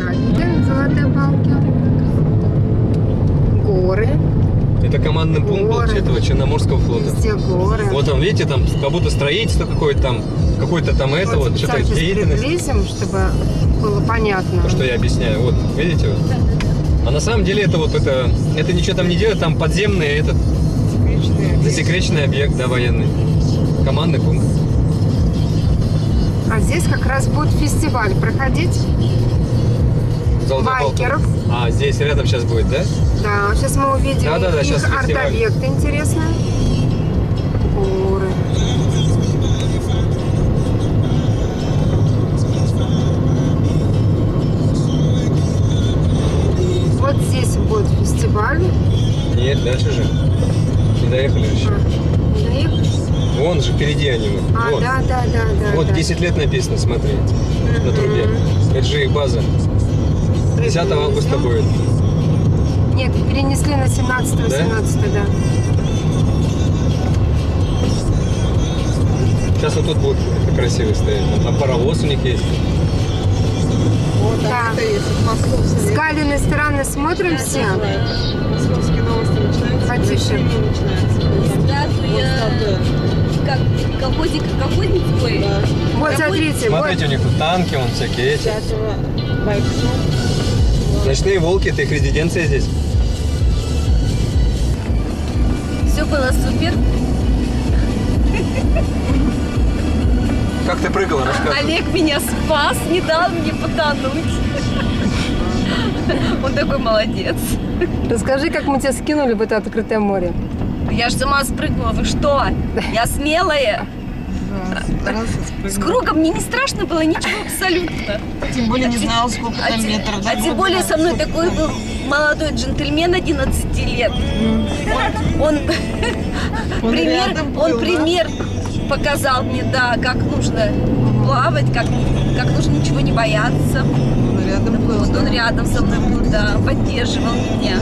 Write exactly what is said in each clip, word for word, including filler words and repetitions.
Да, видим золотые балки. Горы. Это командный пункт был этого Черноморского флота. Везде горы. Вот там, видите, там как будто строительство какое-то там, какое-то там это вот, что-то деятельность. Приблизим, чтобы было понятно. То, что я объясняю. Вот, видите? Вот. А на самом деле это вот это, это ничего там не делает, там подземный этот засекреченный объект, да, военный. Командный пункт. А здесь как раз будет фестиваль проходить. Байкеров. А, здесь рядом сейчас будет, да? Да, сейчас мы увидим да, да, да, их арт-объекты интересные. Горы. Вот здесь будет фестиваль. Нет, дальше же. Не доехали еще. А, не доехали? Вон же впереди они. А, вот. да, да, да, да. Вот да. десять лет написано, смотри, mm-hmm. на трубе. Это же их база. десятого августа будет. Нет, перенесли на семнадцатое, семнадцатое, да? Сейчас вот тут будет красивый стоять. Там паровоз у них есть. Вот, да. Это есть, московские. С Галиной стороны смотрим все. Московские новости начинаются. Потише. Статуя. Как колхозник, колхозник свой. Да. Вот, смотрите. Смотрите, вот. у них тут танки, вон всякие эти. Байксу. Ночные волки, это их резиденция здесь. Все было супер. Как ты прыгала, рассказывай. Олег меня спас, не дал мне потонуть. Он такой молодец. Расскажи, как мы тебя скинули в это открытое море. Я же сама спрыгнула, вы что? Я смелая. С кругом мне не страшно было ничего абсолютно. Тем более не знала, сколько А, там те, метров. а тем более со мной такой был молодой джентльмен одиннадцати лет. Он, он, Он пример, рядом был, он да? пример показал мне, да, как нужно плавать, как, как нужно ничего не бояться. Он рядом был. Вот он рядом со мной был, да, поддерживал меня.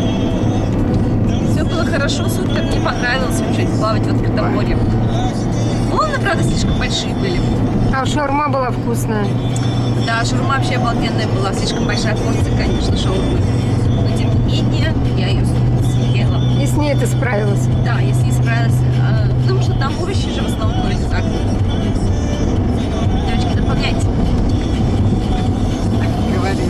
Все было хорошо, супер, мне понравилось вообще плавать в открытом море. Волны, правда, слишком большие были. А шаурма была вкусная. Да, шаурма вообще обалденная была, слишком большая порция, конечно, шаурмы. Но тем не менее, я ее съела. И с ней ты справилась. Да, я с ней справилась, а, потому что там овощи же в основном вроде так. Девочки, дополняйте. Говори.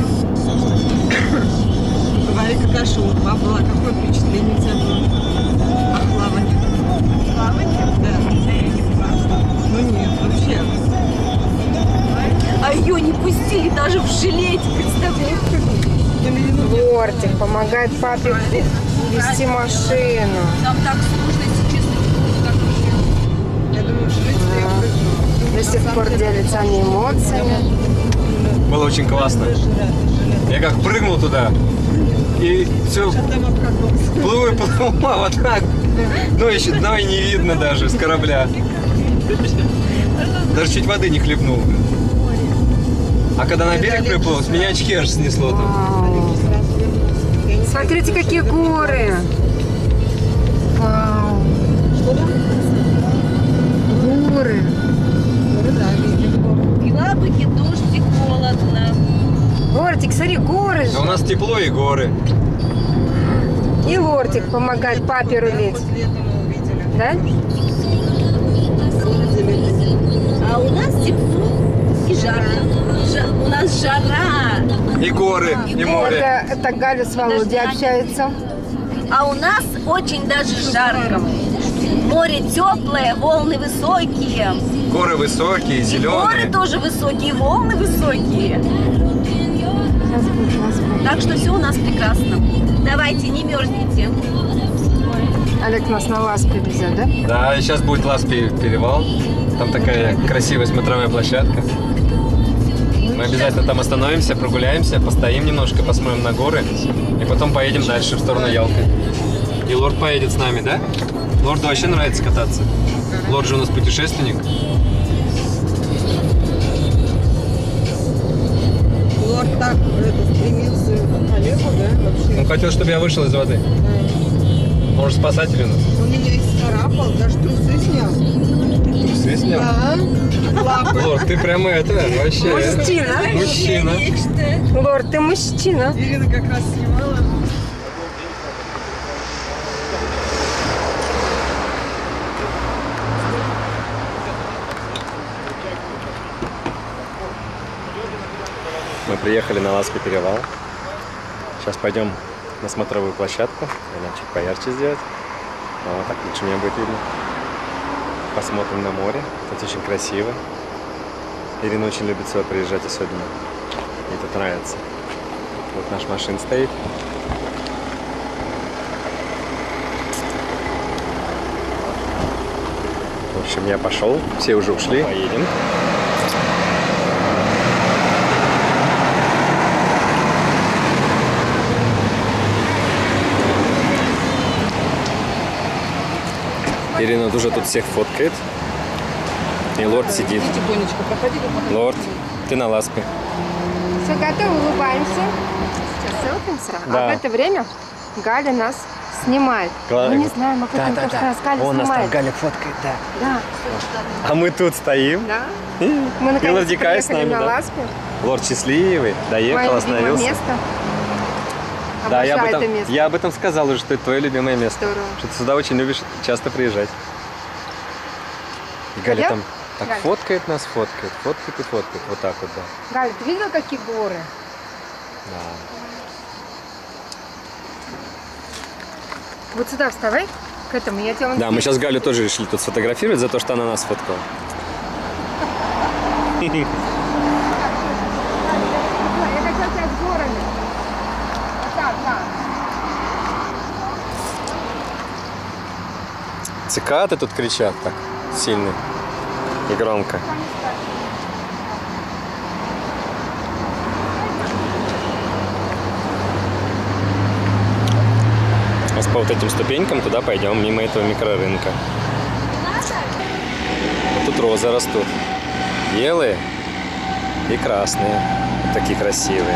Говори, какая шаурма была, какое впечатление у тебя было? А плавание? Плавание? Да. Ну нет, вообще. А ее не пустили даже в жилете, представляете? Лортик помогает папе вести машину. Там так сложно, если честно. Так вообще. Я думаю, что я До сих пор делятся они эмоциями. Было очень классно. Я как прыгнул туда, и все, плыву и плыву, а вот так. Ну, еще дна и не видно даже с корабля. Даже чуть воды не хлебнул. А когда на берег приплыл, с меня очки аж снесло там. Вау. Смотрите, какие горы. Вау. Горы. И лапки, дождик, холодно. Лортик, смотри, горы же. А у нас тепло и горы. И Лортик помогает папе рулить. Да? А у нас тепло и жарко. Жа- у нас жара. И горы, и море. Это, это Галя с Володей общаются. А у нас очень даже жарко. Море теплое, волны высокие. Горы высокие, И горы зеленые. тоже высокие, волны высокие. Сейчас будет, сейчас будет. Так что все у нас прекрасно. Давайте, не мерзните. Олег нас на Ласпе везет, да? Да, и сейчас будет Ласпи перевал. Там такая красивая смотровая площадка. Мы обязательно там остановимся, прогуляемся, постоим немножко, посмотрим на горы. И потом поедем дальше, в сторону Ялты. И Лорд поедет с нами, да? Лорду вообще нравится кататься. Лорд же у нас путешественник. Лорд так это, стремился к Олегу, да, вообще? Он хотел, чтобы я вышел из воды. Да. Может, спасатель у нас? Он меня исцарапал, даже трусы снял. Трусы свистнем? Лорд, ты прямо это, вообще... Мужчина. Мужчина. Лорд, ты мужчина. Ирина как раз снимала. Мы приехали на Ласпий перевал. Сейчас пойдем на смотровую площадку. Надо чуть поярче сделать. Вот так лучше меня будет видно. Посмотрим на море. Тут очень красиво. Ирина очень любит сюда приезжать особенно. Ей тут нравится. Вот наш машин стоит. В общем, я пошел. Все уже ушли. Поедем. Ирина уже тут всех фоткает. И лорд сидит. Тихонечко проходили. Лорд, ты на Ласпи. Все готовы, улыбаемся. Сейчас селфимся. Да. А в это время Галя нас снимает. Галя. Мы не знаем, об этом просто раз Галя Вон нас там снимает. Галя фоткает, да. Да. А мы тут стоим. Да. И Мы наконец Лорд Дикай с приехали нами, на да. Ласпи. Лорд счастливый, доехал, Мое любимое остановился. место. Да, я об, Обожаю этом, это место. я об этом сказал уже, что это твое любимое место. Здорово. Что ты сюда очень любишь часто приезжать. И Галя Пойдем? там так Галя. фоткает нас, фоткает, фоткает и фоткает. Вот так вот, да. Галя, ты видела, какие горы? Да. Вот сюда вставай, к этому, я тебя вон Да, мы здесь. сейчас Галю тоже решили тут сфотографировать за то, что она нас фоткала. Я хотела тебя с горами. Вот так, да. Цикады тут кричат так сильно и громко. Сейчас по вот этим ступенькам туда пойдем, мимо этого микрорынка. Вот тут розы растут. Белые и красные. Вот такие красивые.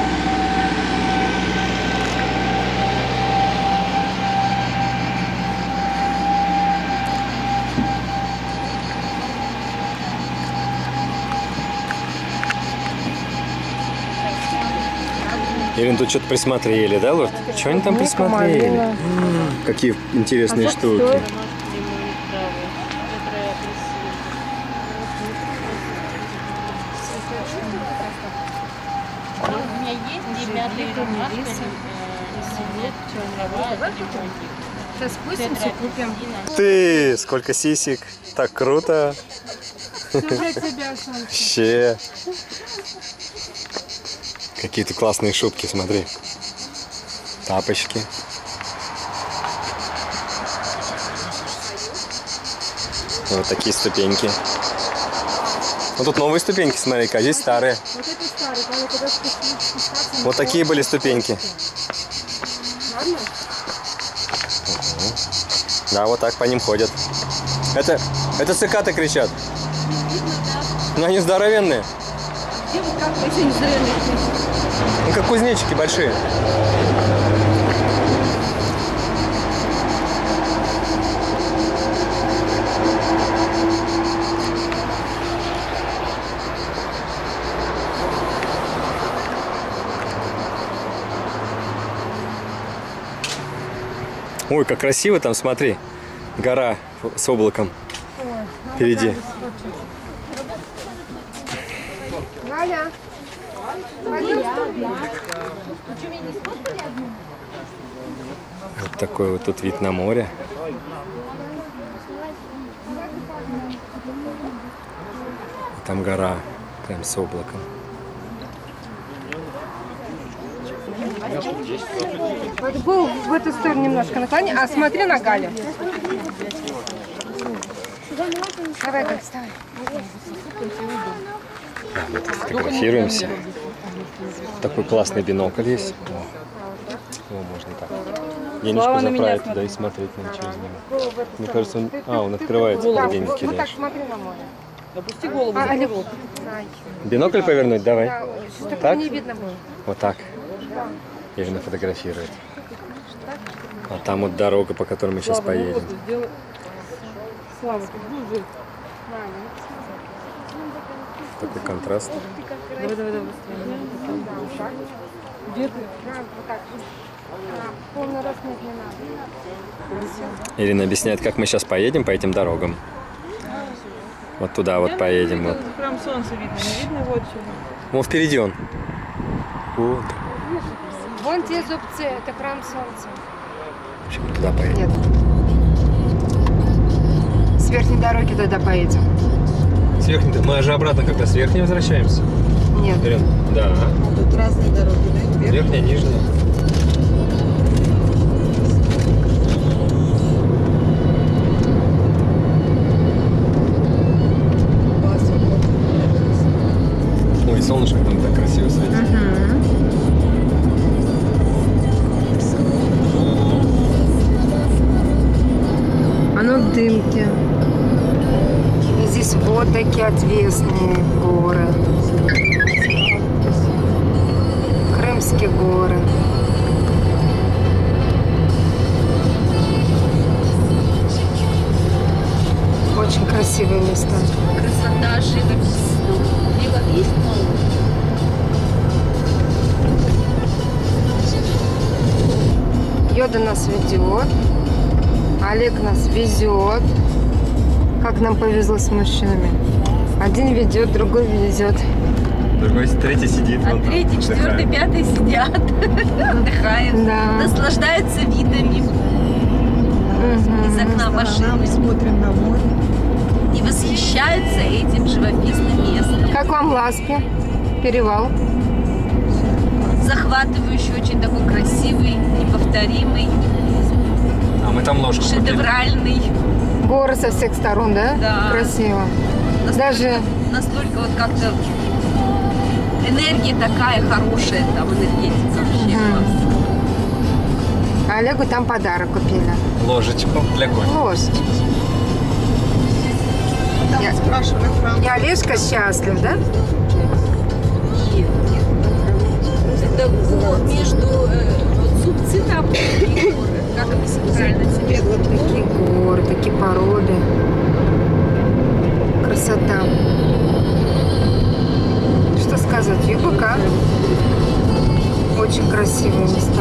Ирин, тут что-то присмотрели, да, Лорд? Что они там Клубника, присмотрели? малина. М, Какие интересные А сколько штуки. стоит? У меня есть девятый ромашка, семет, трава, Сейчас спустимся, купим. Ты, сколько сисек. Так круто. Все для тебя, Саня. Вообще. Какие-то классные шубки, смотри. Тапочки. Вот такие ступеньки. Вот тут новые ступеньки, смотри-ка, а здесь старые. Вот это старый, Галя, когда спуститься. Вот такие были ступеньки. Ладно? Да, вот так по ним ходят. Это, это цикаты кричат. Но они здоровенные. Ну, как кузнечики большие. Ой, как красиво там, смотри. Гора с облаком впереди. Галя, пойдем. Вот такой вот тут вид на море. Там гора прям с облаком. Вот был в эту сторону немножко наклони, а смотри на Галю. Давай, Галя, вставай. Мы тут фотографируемся. Такой классный бинокль есть. О, О, можно так. Денежку заправить туда и смотреть на ничего через него. Мне кажется, он... А, он открывается, когда деньги Вот так кидаешь. смотри на море. Опусти голову. А, за Олег, порог. ай, Бинокль повернуть? Давай. да, чтобы Так? не видно было. Вот так. Ирина фотографирует. А там вот дорога, по которой мы сейчас Слава, ну поедем. вот, сделай. Слава, ты будешь жить? Такой контраст. Давай, давай, давай, быстрее. Где ты? Полный рост нет, не надо. Ирина объясняет, как мы сейчас поедем по этим дорогам. Вот туда вот поедем. Вот. Прям солнце видно, не видно вот чего. Вон впереди он. Вот. Вон те зубцы, это прям солнце. В общем, туда поедем. Нет. С верхней дороги туда поедем. С верхней, мы же обратно когда с верхней возвращаемся. Нет. Ирин? Да. Тут разные дороги, да? Вверх. Верхняя, нижняя. Ой, солнышко там так красиво светит. Оно в дымке. И здесь вот такие отвесные горы. Крымские горы. Очень красивые места. Красота живопись. Живопись. Йода нас ведет. Олег нас везет. Как нам повезло с мужчинами. Один ведет, другой везет. Другой, третий сидит. А вон там, третий, четвертый, отдыхает. пятый сидят, отдыхают, Да. наслаждаются видами из окна машины Смотрим на море. и восхищаются этим живописным местом. Как вам Ласпи? Перевал. Захватывающий, очень такой красивый, неповторимый, А мы там ложку купили. шедевральный. Горы со всех сторон, да? Да. Красиво. Даже Настолько вот как-то энергия такая хорошая, там энергетика вообще Мгм. класс. А Олегу там подарок купили. Ложечку для кофе. Ложечку. Там Я- спрашивали Франк. И Олежка счастлив, да? Нет, нет. Это вот между э, вот зубцы там такие горы. Как это правильно тебе? Вот такие горы, такие породы. Красота. Что сказать? ЮБК. Очень красивые места.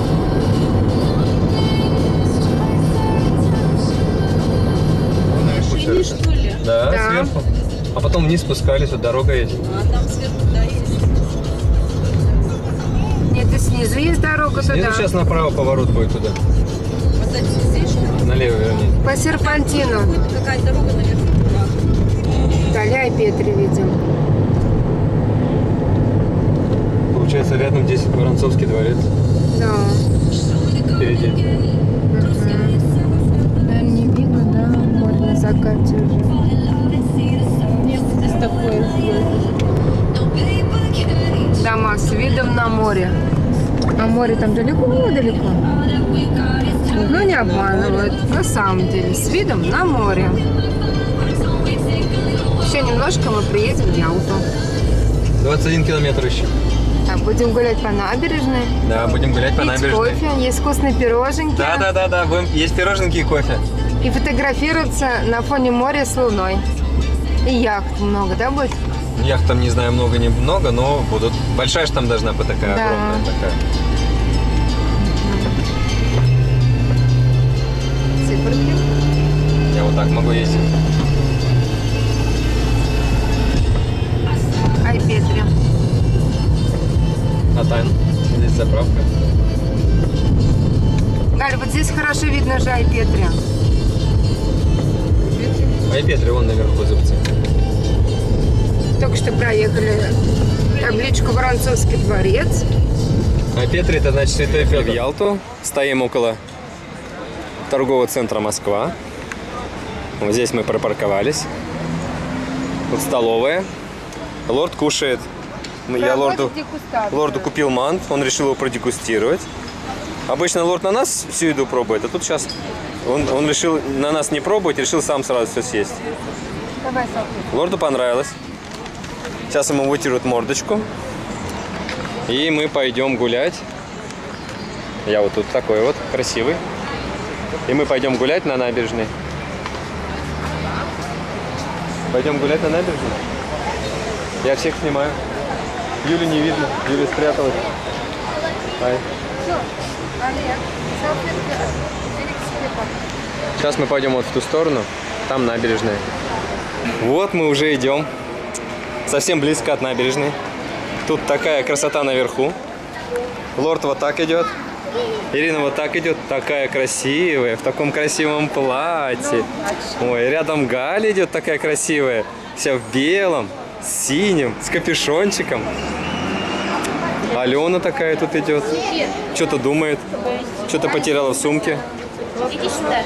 Шли, что ли? Да, Да. сверху. А потом вниз спускались, вот дорога есть. А там сверху, да, есть. Нет, и снизу есть дорога Снизу туда. сейчас направо поворот будет туда. Вот эти здесь, что ли? Налево вернее. По серпантину. Будет какая-то дорога наверх. Толя и Петри видим. Получается, рядом здесь Воронцовский дворец. Да. Впереди. Наверное, не видно, да? Море на закате уже. Нет, здесь такое. Дома с видом на море. А море там далеко-далеко. Ну, не обманывают. На самом деле, с видом на море. Еще немножко мы приедем в Ялту. двадцать один километр еще. Так, будем гулять по набережной. Да, будем гулять по Пить набережной. кофе, есть вкусные пироженки. Да, да, да, да. Будем есть пироженки и кофе. И фотографироваться на фоне моря с луной. И яхт много, да, будет? Яхт там, не знаю, много, не много, но будут. Большая же там должна быть такая, Да. огромная такая. Циферки. Я вот так могу ездить. Ай, Петри. А там здесь заправка. Галь, вот здесь хорошо видно же Ай, Петри. А Петри вон наверху зубцы. Только что проехали табличку Воронцовский дворец. А Петри это значит Святой Федор. В Ялту стоим около торгового центра Москва. Вот здесь мы припарковались. Вот столовая. Лорд кушает. Мы- Я лорду, лорду купил мант, он решил его продегустировать. Обычно лорд на нас всю еду пробует, а тут сейчас он, он решил на нас не пробовать, решил сам сразу все съесть. Давай, Софья. Лорду понравилось. Сейчас ему вытирают мордочку. И мы пойдем гулять. Я вот тут такой вот, красивый. И мы пойдем гулять на набережной. Пойдем гулять на набережной? Я всех снимаю. Юлю не видно. Юля спряталась. Ай. Олег, салфетки бери к себе папа. Сейчас мы пойдем вот в ту сторону. Там набережная. Вот мы уже идем. Совсем близко от набережной. Тут такая красота наверху. Лорд вот так идет. Ирина вот так идет. Такая красивая. В таком красивом платье. Ой, рядом Галя идет такая красивая. Вся в белом, с синим, с капюшончиком. Алена такая тут идет. Что-то думает. Что-то потеряла в сумке. Иди сюда.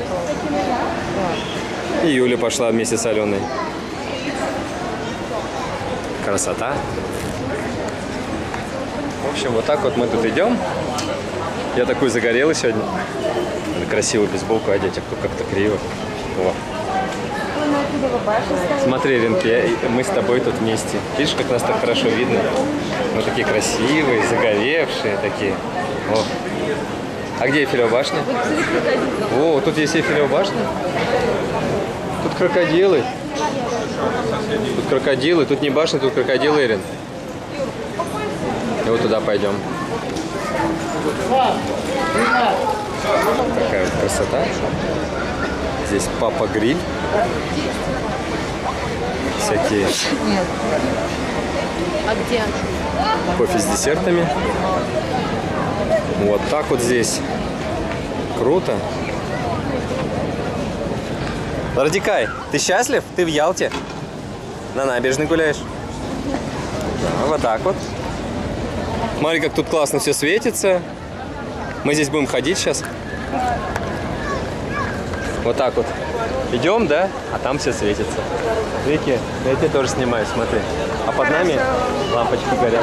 И Юля пошла вместе с Аленой. Красота. В общем, вот так вот мы тут идем. Я такой загорелый сегодня. Надо красивую бейсболку одеть, а кто как-то криво. О. Смотри, Ринки, я- мы с тобой тут вместе. Видишь, как нас так хорошо видно? Мы такие красивые, загоревшие такие. О. А где Эйфелева башня? О, тут есть Эйфелева башня. Тут крокодилы. Тут крокодилы. Тут не башня, тут крокодилы, Ирин. И вот туда пойдем. Такая вот красота. Здесь Папа Гриль. Всякие А где? кофе с десертами. Вот так вот здесь. Круто. Радикай, ты счастлив? Ты в Ялте? На набережной гуляешь? Да, вот так вот. Смотри, как тут классно все светится. Мы здесь будем ходить сейчас. Вот так вот. Идем, да? А там все светится. Вики, я тебя тоже снимаю, смотри. А под нами лампочки горят.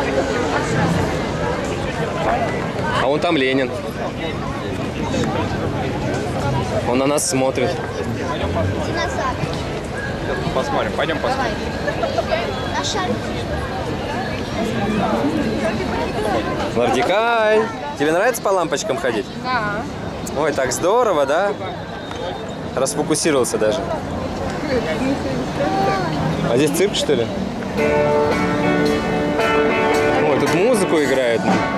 А вон там Ленин. Он на нас смотрит. Посмотрим, пойдем посмотрим. Лордикай, тебе нравится по лампочкам ходить? Да. Ой, так здорово, да? Расфокусировался даже. А здесь цирк, что ли? Ой, тут музыку играют.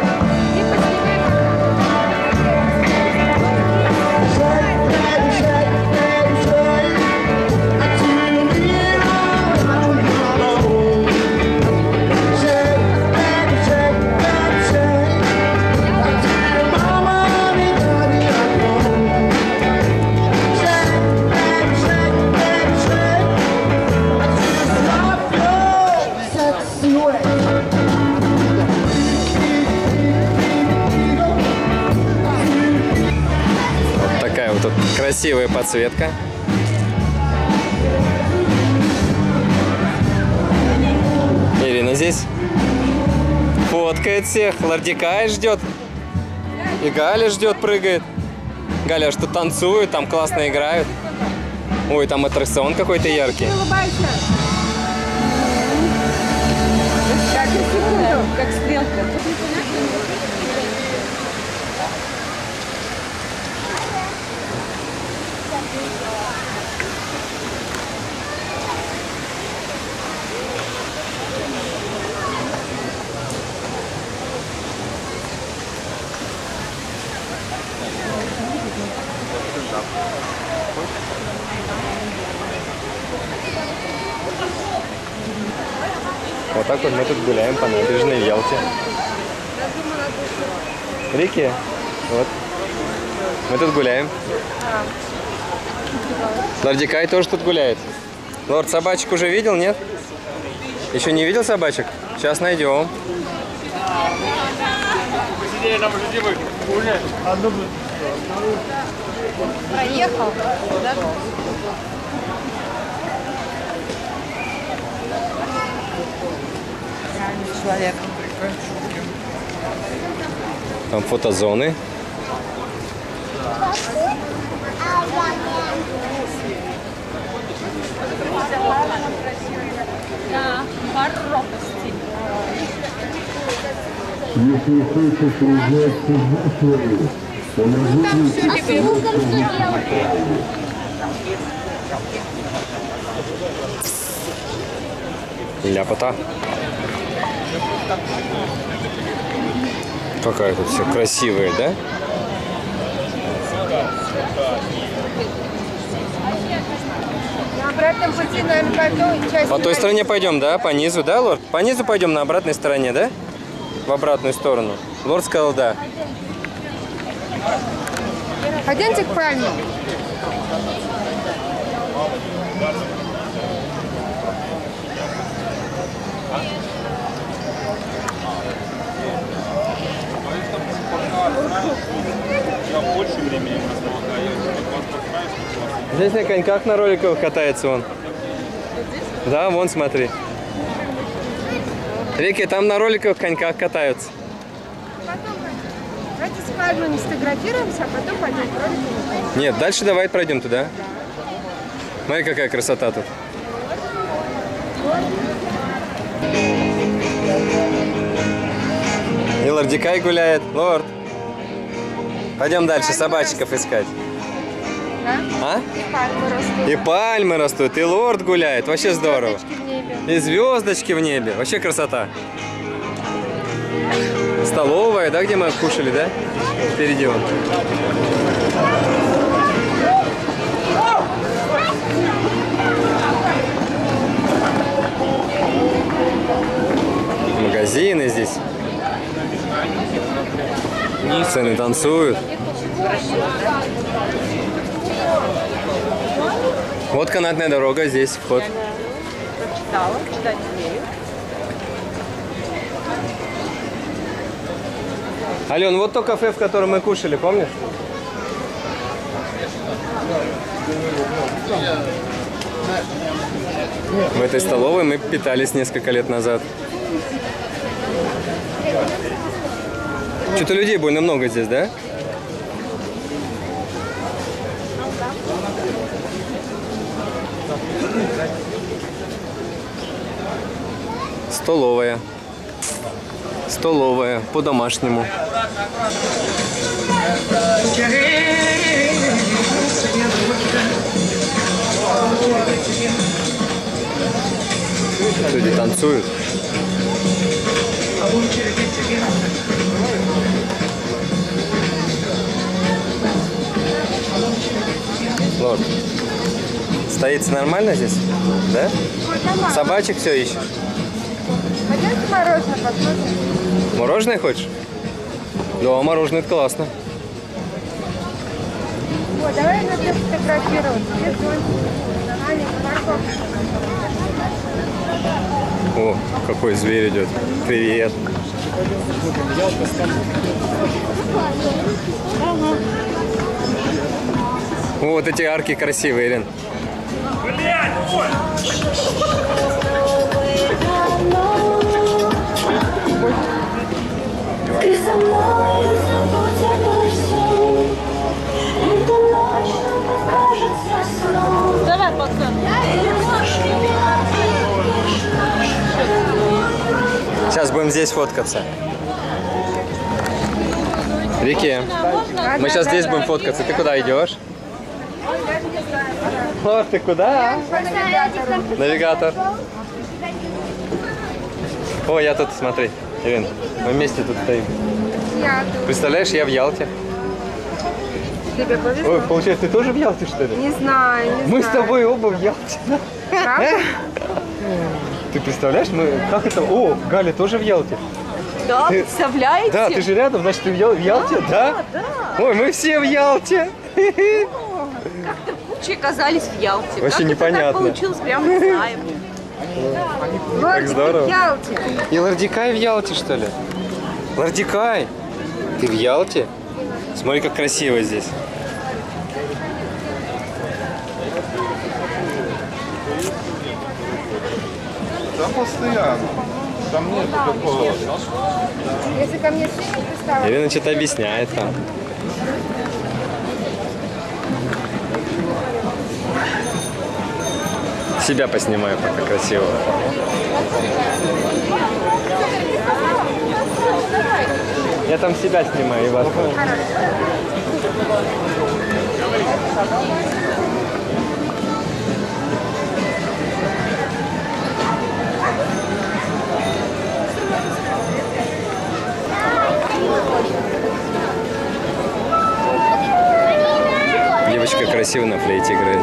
Тут красивая подсветка. Ирина здесь фоткает всех. Лордикай ждет. И Галя ждет, прыгает. Галя аж тут танцует, там классно играют. Ой, там аттракцион какой-то яркий. Улыбайся. Как секунду, как стрелка. Вот так вот мы тут гуляем по набережной в Ялте. Рики, вот. Мы тут гуляем. Лордикай тоже тут гуляет. Лорд, собачек уже видел, нет? Еще не видел собачек? Сейчас найдем. Проехал, да? Человек. Там фотозоны. Да, парропасти. Если хочешь узнать судьбу свою, положи руку. Ляпота. Какая тут все красивая, да? На обратном пути, наверное, по той части. По той стороне пойдем, да? По низу, да, лорд? По низу пойдем на обратной стороне, да? В обратную сторону. Лорд сказал, да. Пойдемте к пальме. Здесь на коньках, на роликах катается он. Да, вон, смотри. Рики, там на роликах, коньках катаются. Давайте с пальмами сфотографируемся, а потом пойдем к ролику. Нет, дальше давай пройдем туда. Смотри, какая красота тут. И лордикай гуляет. Лорд. Пойдем дальше собачков искать. Да? А? И пальмы растут. И пальмы растут, и лорд гуляет. Вообще здорово. Звездочки в небе. И звездочки в небе. Вообще красота. Столовая, да, где мы кушали, да? Впереди вон. Магазины здесь. Цены танцуют. Вот канатная дорога, здесь вход. Прочитала, читать умею. Ален, вот то кафе, в котором мы кушали, помнишь? В этой столовой мы питались несколько лет назад. Что-то людей больно много здесь, да? Столовая. Столовая, по-домашнему. Люди танцуют. Лорд, стоится нормально здесь? Да? Собачек все ищешь? Пойдемте мороженое посмотрим. Мороженое хочешь? Да, мороженое это классно. О, давай надо фотографировать. Где зонтик? Аня, парковка. О, какой зверь идет. Привет. О, вот эти арки красивые, Ирин. Давай, пацан. Сейчас будем здесь фоткаться. Рики, мы сейчас здесь будем фоткаться. Ты куда идешь? О, ты куда? Навигатор. О, я тут, смотри, Ирин, мы вместе тут стоим. Я тут. Представляешь, я в Ялте. Тебе повезло? Ой, получается, ты тоже в Ялте, что ли? Не знаю, не Мы знаю. с тобой оба в Ялте. Правда? Ты представляешь, мы как это? О, Галя тоже в Ялте. Да, Ты- представляете? Да, ты же рядом, значит, ты в Ял- в Ялте, да? Да. Ой, мы все в Ялте. Как-то кучи оказались в Ялте. Вообще Как это непонятно. так получилось, прям не знаем. Лордик, здорово. в Ялте. И Лордикай в Ялте, что ли? Лордикай, ты в Ялте? Смотри, как красиво здесь. Там постоянно. Там нет такого. Если ко мне сидит, ты стала. Ирина что-то объясняет там. Себя поснимаю пока красиво. Я там себя снимаю и вас. как красиво на флейте играет.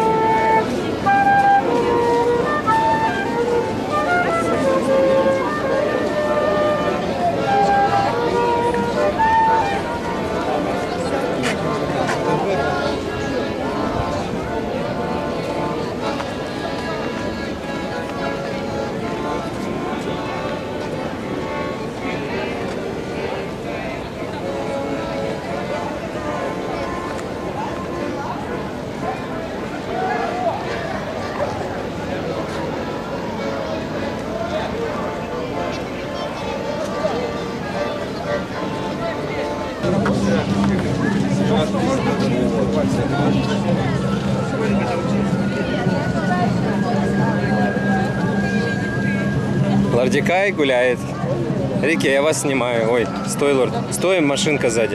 Лордикай гуляет. Рики, я вас снимаю. Ой, стой, лорд. Стой, машинка сзади.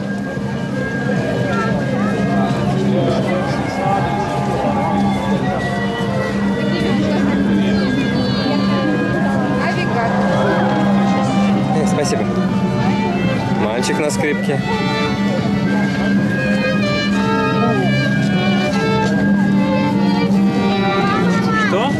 Э, спасибо. Мальчик на скрипке. Что?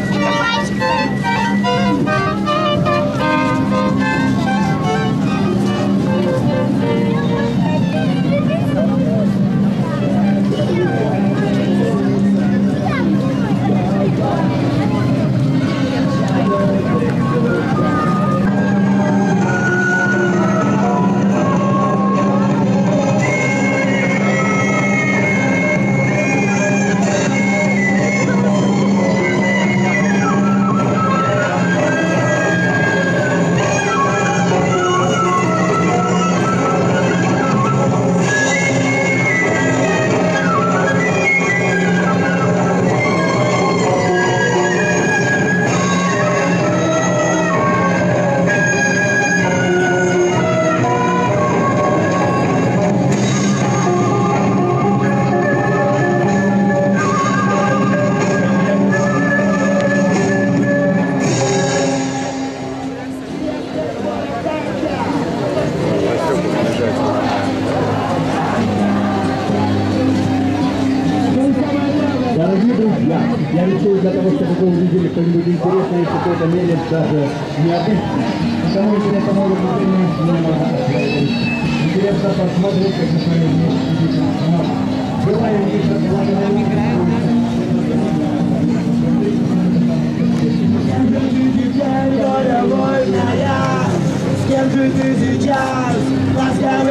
Дорогие друзья, я решил для того, чтобы вы увидели что-нибудь интересное, в какой-то мере даже необычное. Потому что это может быть интересно посмотреть, как мы с вами вместе. Желаю С кем же ты сейчас?